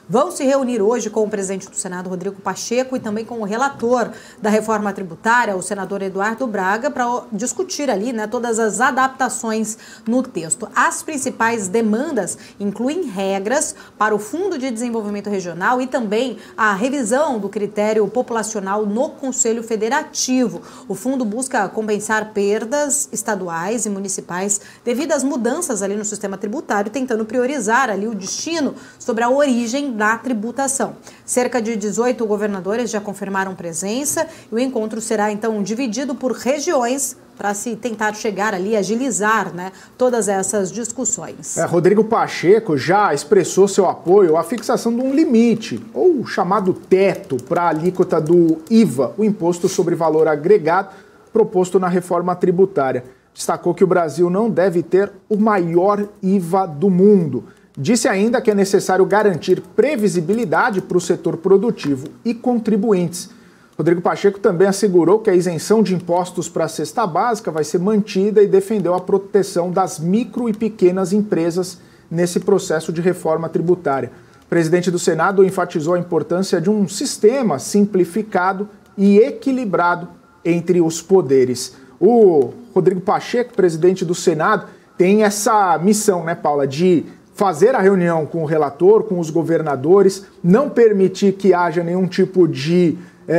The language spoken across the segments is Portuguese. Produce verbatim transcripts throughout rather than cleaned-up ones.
vão se reunir hoje com o presidente do Senado, Rodrigo Pacheco, e também com o relator da reforma tributária, o senador Eduardo Braga, para discutir ali, né, todas as adaptações no texto. As principais demandas incluem regras para o Fundo de Desenvolvimento Regional e também a revisão do critério populacional no Conselho Federativo. O fundo busca compensar perdas estaduais e municipais devido às mudanças ali no sistema tributário, tentando priorizar ali o destino sobre a origem da tributação. Cerca de dezoito governadores já confirmaram presença e o encontro será então dividido por regiões para se tentar chegar ali, agilizar, né, todas essas discussões. É, Rodrigo Pacheco já expressou seu apoio à fixação de um limite, ou chamado teto, para a alíquota do I V A, o Imposto sobre Valor Agregado, proposto na reforma tributária. Destacou que o Brasil não deve ter o maior I V A do mundo. Disse ainda que é necessário garantir previsibilidade para o setor produtivo e contribuintes. Rodrigo Pacheco também assegurou que a isenção de impostos para a cesta básica vai ser mantida e defendeu a proteção das micro e pequenas empresas nesse processo de reforma tributária. O presidente do Senado enfatizou a importância de um sistema simplificado e equilibrado entre os poderes. O Rodrigo Pacheco, presidente do Senado, tem essa missão, né, Paula, de fazer a reunião com o relator, com os governadores, não permitir que haja nenhum tipo de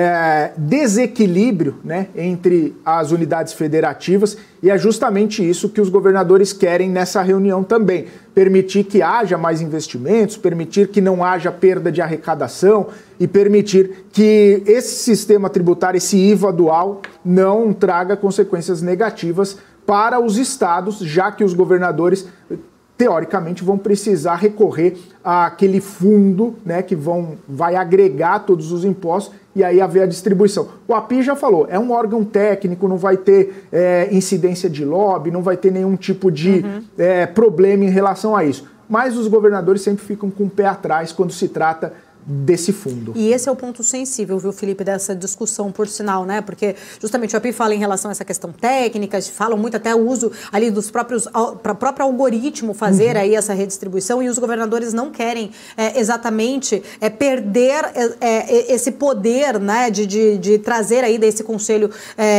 É, desequilíbrio, né, entre as unidades federativas, e é justamente isso que os governadores querem nessa reunião também. Permitir que haja mais investimentos, permitir que não haja perda de arrecadação e permitir que esse sistema tributário, esse I V A dual, não traga consequências negativas para os estados, já que os governadores teoricamente vão precisar recorrer àquele fundo, né, que vão, vai agregar todos os impostos e aí haver a distribuição. O A P I já falou, é um órgão técnico, não vai ter é, incidência de lobby, não vai ter nenhum tipo de uhum. é, problema em relação a isso. Mas os governadores sempre ficam com o pé atrás quando se trata desse fundo. E esse é o ponto sensível, viu, Felipe, dessa discussão, por sinal, né? Porque justamente o A P I fala em relação a essa questão técnica, falam muito até o uso ali dos próprios, para o próprio algoritmo fazer uhum. aí essa redistribuição, e os governadores não querem é, exatamente é, perder é, é, esse poder, né, de, de, de trazer aí desse conselho,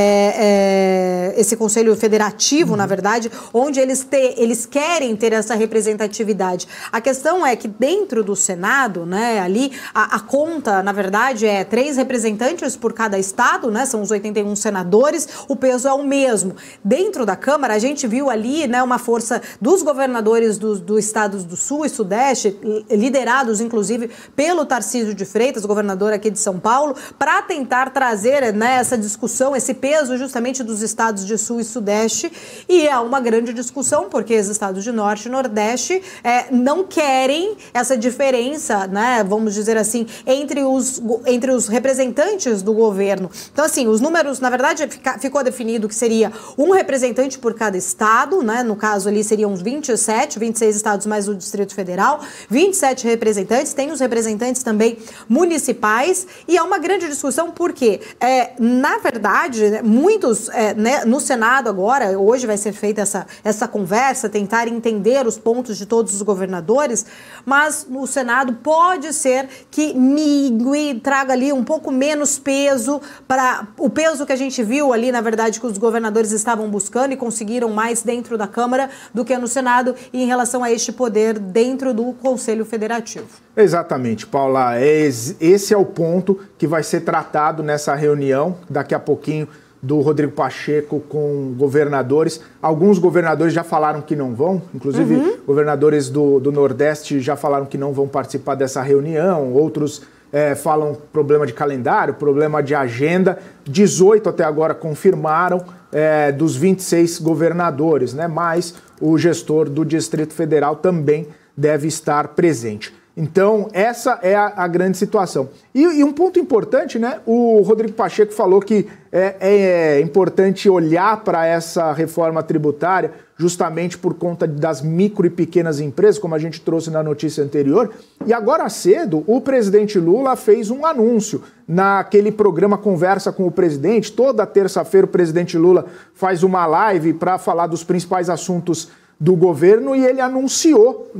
é, é, esse conselho federativo, uhum. na verdade, onde eles, te, eles querem ter essa representatividade. A questão é que dentro do Senado, né, ali, A, a conta, na verdade, é três representantes por cada estado, né? São os oitenta e um senadores, o peso é o mesmo. Dentro da Câmara, a gente viu ali, né, uma força dos governadores dos do estados do Sul e Sudeste, liderados, inclusive, pelo Tarcísio de Freitas, governador aqui de São Paulo, para tentar trazer, né, essa discussão, esse peso justamente dos estados de Sul e Sudeste. E é uma grande discussão, porque os estados de Norte e Nordeste é, não querem essa diferença, né, vamos dizer dizer assim, entre os, entre os representantes do governo. Então, assim, os números, na verdade, fica, ficou definido que seria um representante por cada estado, né? No caso ali seriam uns vinte e sete, vinte e seis estados mais o Distrito Federal, vinte e sete representantes, tem os representantes também municipais, e é uma grande discussão porque, é, na verdade, né, muitos, é, né, no Senado agora, hoje vai ser feita essa, essa conversa, tentar entender os pontos de todos os governadores, mas no Senado pode ser que migue, traga ali um pouco menos peso para o peso que a gente viu ali, na verdade, que os governadores estavam buscando e conseguiram mais dentro da Câmara do que no Senado, e em relação a este poder dentro do Conselho Federativo. Exatamente, Paula. Esse é o ponto que vai ser tratado nessa reunião daqui a pouquinho do Rodrigo Pacheco com governadores. Alguns governadores já falaram que não vão, inclusive uhum. governadores do, do Nordeste já falaram que não vão participar dessa reunião, outros é, falam problema de calendário, problema de agenda. dezoito até agora confirmaram é, dos vinte e seis governadores, né? Mas o gestor do Distrito Federal também deve estar presente. Então, essa é a, a grande situação. E, e um ponto importante, né? O Rodrigo Pacheco falou que é, é importante olhar para essa reforma tributária justamente por conta das micro e pequenas empresas, como a gente trouxe na notícia anterior. E agora cedo, o presidente Lula fez um anúncio naquele programa Conversa com o Presidente. Toda terça-feira o presidente Lula faz uma live para falar dos principais assuntos do governo, e ele anunciou, né,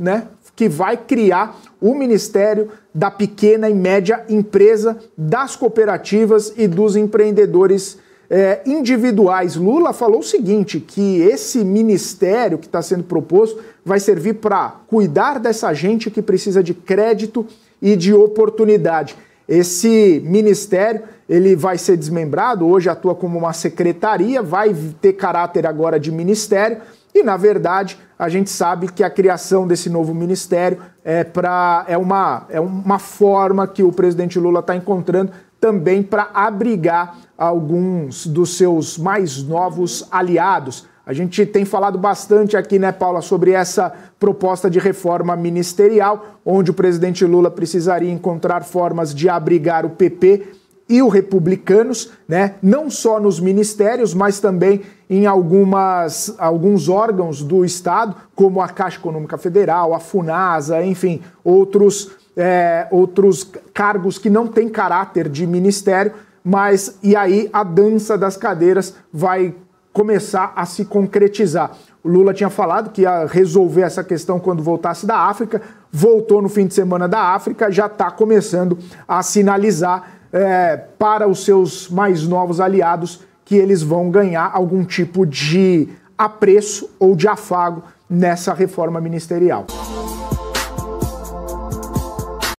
que vai criar o Ministério da Pequena e Média Empresa, das cooperativas e dos empreendedores é, individuais. Lula falou o seguinte, que esse ministério que está sendo proposto vai servir para cuidar dessa gente que precisa de crédito e de oportunidade. Esse ministério, ele vai ser desmembrado, hoje atua como uma secretaria, vai ter caráter agora de ministério e, na verdade, a gente sabe que a criação desse novo ministério é, pra, é, uma, é uma forma que o presidente Lula está encontrando também para abrigar alguns dos seus mais novos aliados. A gente tem falado bastante aqui, né, Paula, sobre essa proposta de reforma ministerial, onde o presidente Lula precisaria encontrar formas de abrigar o P P e os republicanos, né, não só nos ministérios, mas também em algumas, alguns órgãos do Estado, como a Caixa Econômica Federal, a FUNASA, enfim, outros, é, outros cargos que não têm caráter de ministério, mas e aí a dança das cadeiras vai começar a se concretizar. O Lula tinha falado que ia resolver essa questão quando voltasse da África, voltou no fim de semana da África, já está começando a sinalizar é, para os seus mais novos aliados que eles vão ganhar algum tipo de apreço ou de afago nessa reforma ministerial.